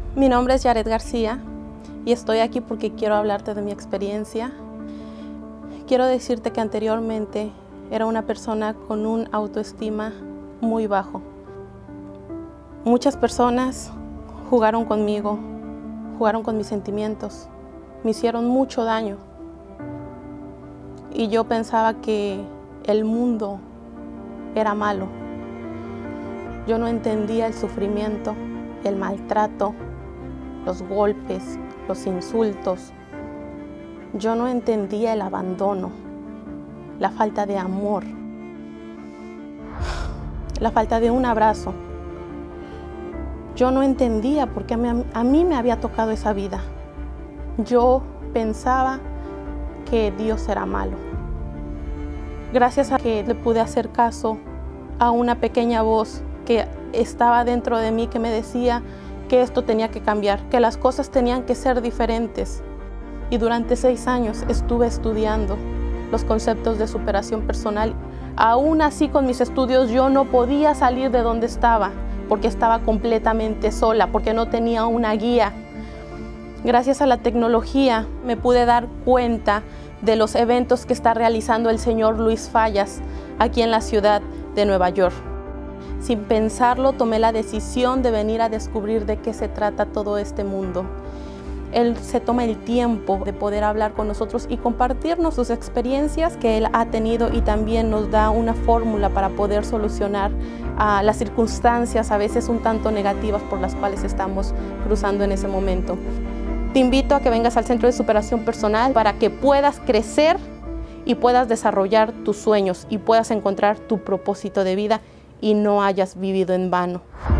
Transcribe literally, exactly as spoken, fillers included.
Mi nombre es Yaret García y estoy aquí porque quiero hablarte de mi experiencia. Quiero decirte que anteriormente era una persona con un autoestima muy bajo. Muchas personas jugaron conmigo, jugaron con mis sentimientos, me hicieron mucho daño. Y yo pensaba que el mundo era malo. Yo no entendía el sufrimiento, el maltrato, los golpes, los insultos. Yo no entendía el abandono, la falta de amor, la falta de un abrazo. Yo no entendía por qué a mí me había tocado esa vida. Yo pensaba que Dios era malo. Gracias a que le pude hacer caso a una pequeña voz que estaba dentro de mí que me decía que esto tenía que cambiar, que las cosas tenían que ser diferentes. Y durante seis años estuve estudiando los conceptos de superación personal. Aún así, con mis estudios yo no podía salir de donde estaba, porque estaba completamente sola, porque no tenía una guía. Gracias a la tecnología me pude dar cuenta de los eventos que está realizando el señor Luis Fallas aquí en la ciudad de Nueva York. Sin pensarlo, tomé la decisión de venir a descubrir de qué se trata todo este mundo. Él se toma el tiempo de poder hablar con nosotros y compartirnos sus experiencias que él ha tenido, y también nos da una fórmula para poder solucionar uh, las circunstancias a veces un tanto negativas por las cuales estamos cruzando en ese momento. Te invito a que vengas al Centro de Superación Personal para que puedas crecer y puedas desarrollar tus sueños y puedas encontrar tu propósito de vida y no hayas vivido en vano.